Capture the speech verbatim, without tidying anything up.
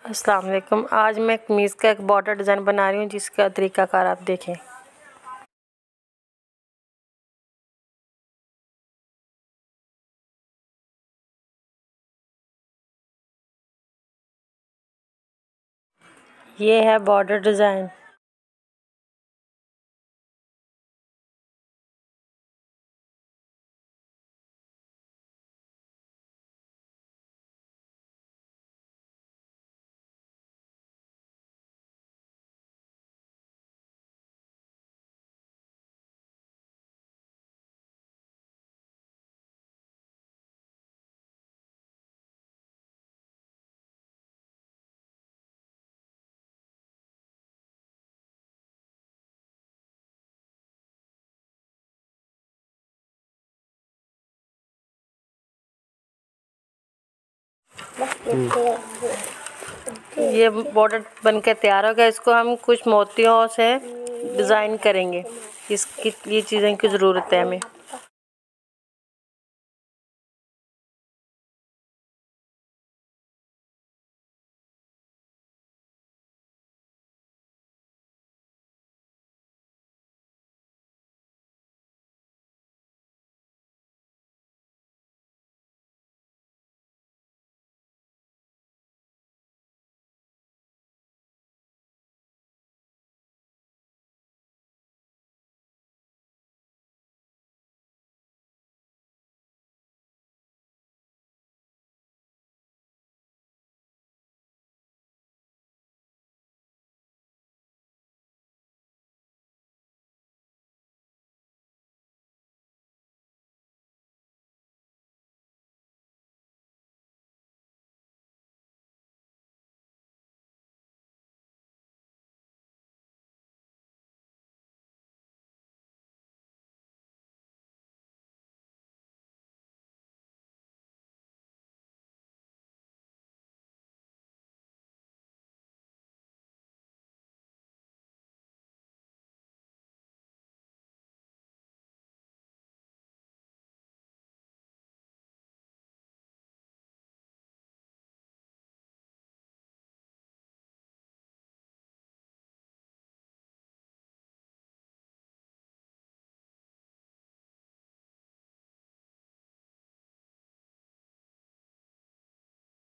अस्सलाम वालेकुम। आज मैं कमीज़ का एक बॉर्डर डिज़ाइन बना रही हूँ, जिसका तरीक़ाकार आप देखें। ये है बॉर्डर डिज़ाइन। ये बॉर्डर बनकर तैयार हो गया। इसको हम कुछ मोतियों से डिज़ाइन करेंगे। इसकी ये चीज़ों की ज़रूरत है हमें।